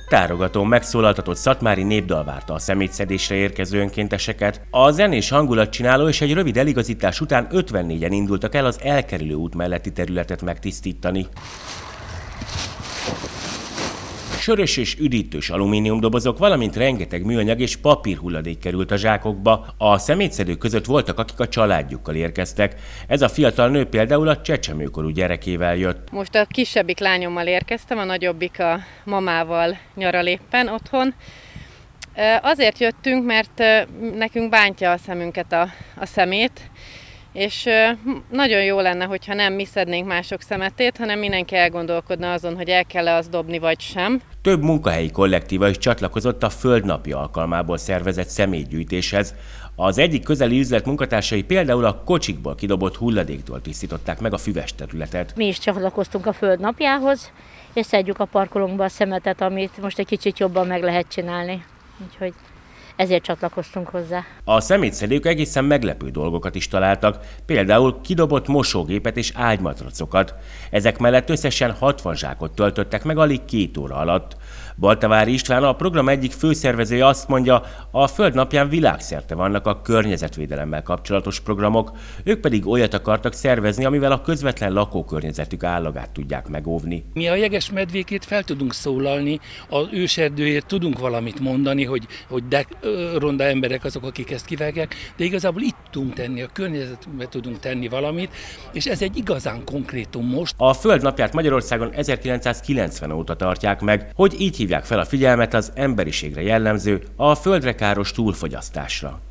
Tárogatón megszólaltatott szatmári népdal várta a szemétszedésre érkező önkénteseket. A zenés hangulatcsináló és egy rövid eligazítás után 54-en indultak el az elkerülő út melletti területet megtisztítani. Sörös és üdítős alumíniumdobozok, valamint rengeteg műanyag és papírhulladék került a zsákokba. A szemétszedők között voltak, akik a családjukkal érkeztek. Ez a fiatal nő például a csecsemőkorú gyerekével jött. Most a kisebbik lányommal érkeztem, a nagyobbik a mamával nyaral éppen otthon. Azért jöttünk, mert nekünk bántja a szemünket a szemét, és nagyon jó lenne, hogyha nem mi szednénk mások szemetét, hanem mindenki elgondolkodna azon, hogy el kell-e azt dobni, vagy sem. Több munkahelyi kollektíva is csatlakozott a Földnapja alkalmából szervezett szemétgyűjtéshez. Az egyik közeli üzlet munkatársai például a kocsikból kidobott hulladéktól tisztították meg a füves területet. Mi is csatlakoztunk a Földnapjához, és szedjük a parkolónkba a szemetet, amit most egy kicsit jobban meg lehet csinálni. Úgyhogy ezért csatlakoztunk hozzá. A szemétszedők egészen meglepő dolgokat is találtak, például kidobott mosógépet és ágymatracokat. Ezek mellett összesen 60 zsákot töltöttek meg alig 2 óra alatt. Baltavári István, a program egyik főszervezője azt mondja, a Földnapján világszerte vannak a környezetvédelemmel kapcsolatos programok, ők pedig olyat akartak szervezni, amivel a közvetlen lakókörnyezetük állagát tudják megóvni. Mi a jegesmedvékét fel tudunk szólalni, az őserdőért tudunk valamit mondani, hogy de ronda emberek azok, akik ezt kivágják, de igazából itt tudunk tenni, a környezetünkben tudunk tenni valamit, és ez egy igazán konkrétum most. A Földnapját Magyarországon 1990 óta tartják meg, hogy így hívják fel a figyelmet az emberiségre jellemző, a földre káros túlfogyasztásra.